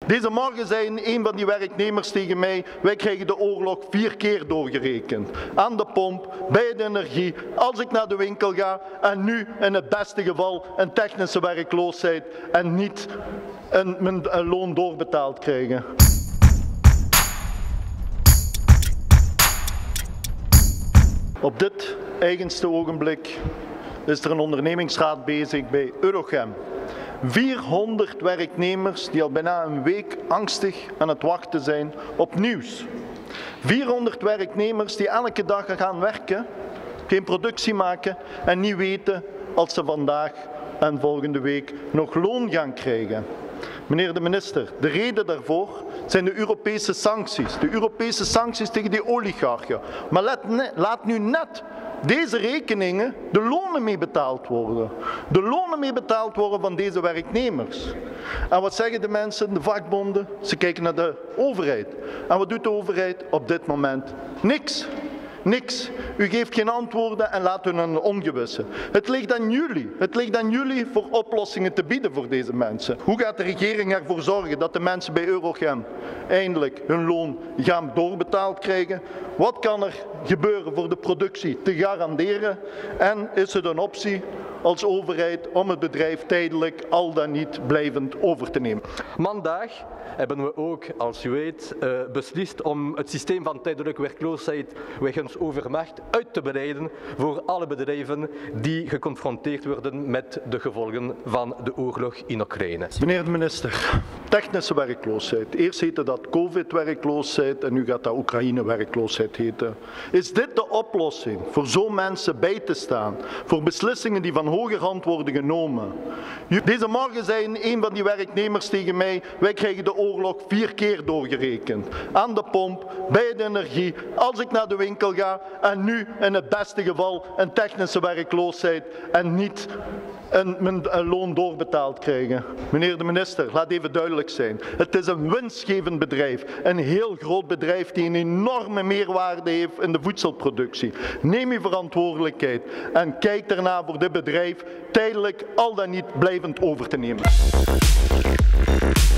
Deze morgen zei een van die werknemers tegen mij, wij krijgen de oorlog 4 keer doorgerekend. Aan de pomp, bij de energie, als ik naar de winkel ga en nu in het beste geval een technische werkloosheid en niet een loon doorbetaald krijgen. Op dit eigenste ogenblik is er een ondernemingsraad bezig bij Eurochem. 400 werknemers die al bijna een week angstig aan het wachten zijn op nieuws. 400 werknemers die elke dag gaan werken, geen productie maken en niet weten als ze vandaag en volgende week nog loon gaan krijgen. Meneer de minister, de reden daarvoor zijn de Europese sancties. De Europese sancties tegen die oligarchen. Maar laat nu net deze rekeningen, de lonen mee betaald worden. De lonen mee betaald worden van deze werknemers. En wat zeggen de mensen, de vakbonden? Ze kijken naar de overheid. En wat doet de overheid op dit moment? Niks. Niks. U geeft geen antwoorden en laat hun een ongewisse. Het ligt aan jullie voor oplossingen te bieden voor deze mensen. Hoe gaat de regering ervoor zorgen dat de mensen bij Eurochem eindelijk hun loon gaan doorbetaald krijgen? Wat kan er gebeuren voor de productie te garanderen? En is het een optie als overheid om het bedrijf tijdelijk al dan niet blijvend over te nemen? Vandaag hebben we ook, als u weet, beslist om het systeem van tijdelijke werkloosheid wegens overmacht uit te breiden voor alle bedrijven die geconfronteerd worden met de gevolgen van de oorlog in Oekraïne. Meneer de minister, technische werkloosheid. Eerst heette dat COVID-werkloosheid en nu gaat dat Oekraïne-werkloosheid heten. Is dit de oplossing voor zo'n mensen bij te staan? Voor beslissingen die van hoger hand worden genomen? Deze morgen zei een van die werknemers tegen mij, wij krijgen de oorlog 4 keer doorgerekend. Aan de pomp, bij de energie, als ik naar de winkel ga en nu in het beste geval een technische werkloosheid en niet een loon doorbetaald krijgen. Meneer de minister, laat even duidelijk zijn. Het is een winstgevend bedrijf. Een heel groot bedrijf die een enorme meerwaarde heeft in de voedselproductie. Neem uw verantwoordelijkheid en kijk daarna voor dit bedrijf tijdelijk al dan niet blijvend over te nemen.